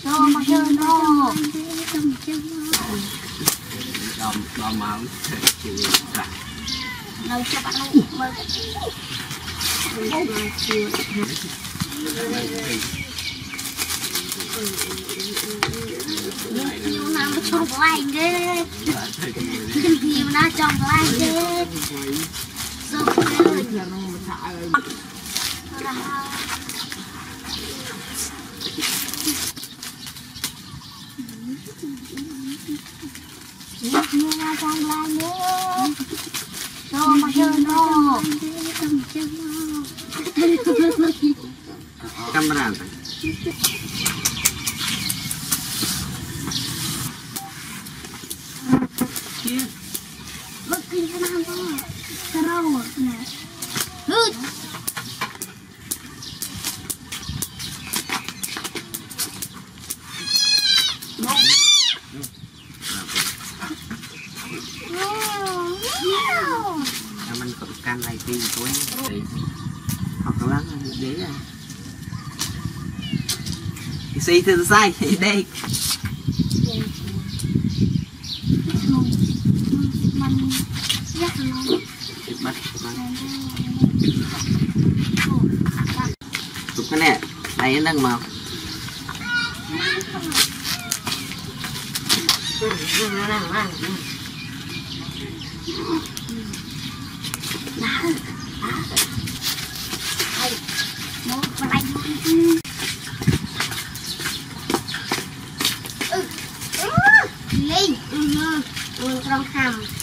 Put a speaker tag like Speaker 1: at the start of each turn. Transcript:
Speaker 1: mà chơi nó
Speaker 2: đom máu chịu cả
Speaker 1: đâu cho bạn mơ nhiều nào nó trong lại ghê nhiều nào trong lại ghê xong rồi nhiều nào trong lại nữa đâu mà chơi nó
Speaker 2: camera
Speaker 1: bất kỳ cái nào đó cái rau nè hứt
Speaker 2: mình cũng can này thì tối học lắm dễ à xì từ sai đây
Speaker 1: mình rất là
Speaker 2: bắt chụp cái này đây nó đang màu
Speaker 1: Linh trong hầm